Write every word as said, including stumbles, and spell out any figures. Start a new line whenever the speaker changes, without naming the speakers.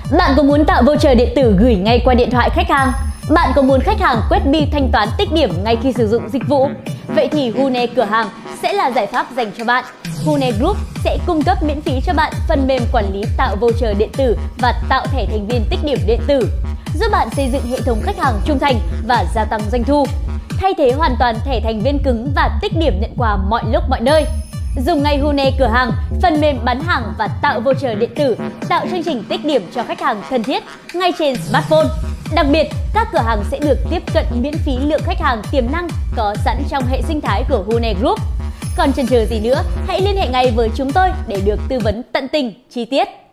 Bạn có muốn tạo voucher điện tử gửi ngay qua điện thoại khách hàng? Bạn có muốn khách hàng quét bill thanh toán tích điểm ngay khi sử dụng dịch vụ? Vậy thì Hune cửa hàng sẽ là giải pháp dành cho bạn. Hune Group sẽ cung cấp miễn phí cho bạn phần mềm quản lý tạo voucher điện tử và tạo thẻ thành viên tích điểm điện tử, giúp bạn xây dựng hệ thống khách hàng trung thành và gia tăng doanh thu. Thay thế hoàn toàn thẻ thành viên cứng và tích điểm nhận quà mọi lúc mọi nơi. Dùng ngay Hune cửa hàng, phần mềm bán hàng và tạo voucher điện tử, tạo chương trình tích điểm cho khách hàng thân thiết ngay trên smartphone. Đặc biệt, các cửa hàng sẽ được tiếp cận miễn phí lượng khách hàng tiềm năng có sẵn trong hệ sinh thái của Hune Group. Còn chần chờ gì nữa, hãy liên hệ ngay với chúng tôi để được tư vấn tận tình, chi tiết.